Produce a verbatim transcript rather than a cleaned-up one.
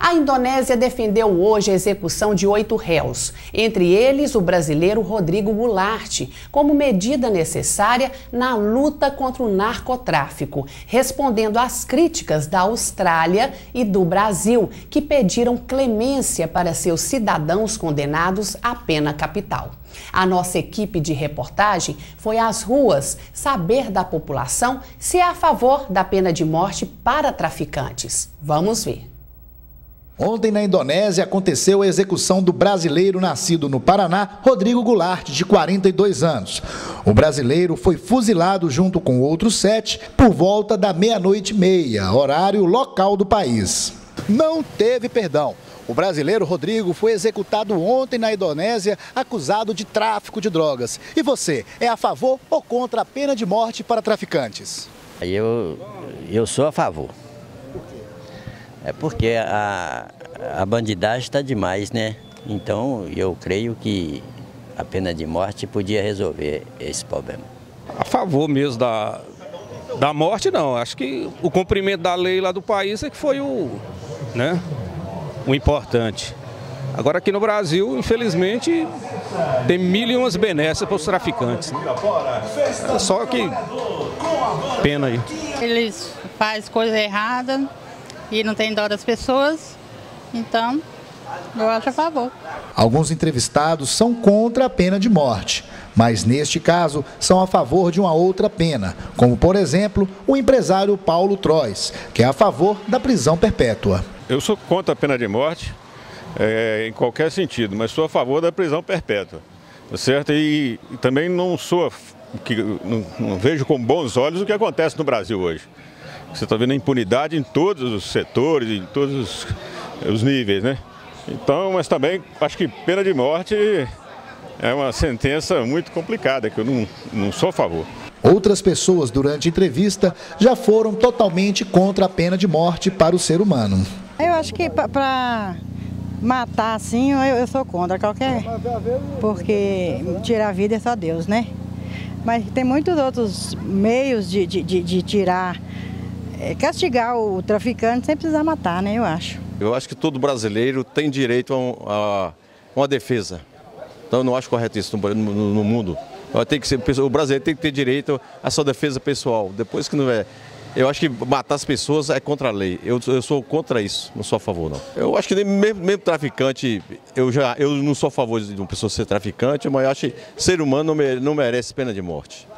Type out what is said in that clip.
A Indonésia defendeu hoje a execução de oito réus, entre eles o brasileiro Rodrigo Goulart, como medida necessária na luta contra o narcotráfico, respondendo às críticas da Austrália e do Brasil, que pediram clemência para seus cidadãos condenados à pena capital. A nossa equipe de reportagem foi às ruas saber da população se é a favor da pena de morte para traficantes. Vamos ver. Ontem, na Indonésia, aconteceu a execução do brasileiro nascido no Paraná, Rodrigo Goulart, de quarenta e dois anos. O brasileiro foi fuzilado junto com outros sete por volta da meia-noite e meia, horário local do país. Não teve perdão. O brasileiro Rodrigo foi executado ontem na Indonésia, acusado de tráfico de drogas. E você, é a favor ou contra a pena de morte para traficantes? Eu, eu sou a favor. É porque a, a bandidagem está demais, né? Então eu creio que a pena de morte podia resolver esse problema. A favor mesmo da, da morte, não. Acho que o cumprimento da lei lá do país é que foi o, né, o importante. Agora aqui no Brasil, infelizmente, tem mil e umas benesses para os traficantes. Né? Só que pena aí. Eles fazem coisa errada e não tem dó das pessoas, então eu acho a favor. Alguns entrevistados são contra a pena de morte, mas neste caso são a favor de uma outra pena, como por exemplo o empresário Paulo Trois, que é a favor da prisão perpétua. Eu sou contra a pena de morte é, em qualquer sentido, mas sou a favor da prisão perpétua, certo? E, e também não sou, que, não, não vejo com bons olhos o que acontece no Brasil hoje. Você está vendo a impunidade em todos os setores, em todos os, os níveis, né? Então, mas também acho que pena de morte é uma sentença muito complicada, que eu não, não sou a favor. Outras pessoas, durante a entrevista, já foram totalmente contra a pena de morte para o ser humano. Eu acho que para matar assim, eu, eu sou contra qualquer, porque tirar a vida é só Deus, né? Mas tem muitos outros meios de, de, de, de tirar, é, castigar o traficante sem precisar matar, né? Eu acho. Eu acho que todo brasileiro tem direito a, um, a uma defesa. Então eu não acho correto isso no, no, no mundo. Tem que ser, o brasileiro tem que ter direito à sua defesa pessoal. Depois que não é. Eu acho que matar as pessoas é contra a lei. Eu, eu sou contra isso, não sou a favor, não. Eu acho que nem, mesmo, mesmo traficante, eu, já, eu não sou a favor de uma pessoa ser traficante, mas eu acho que ser humano não merece pena de morte.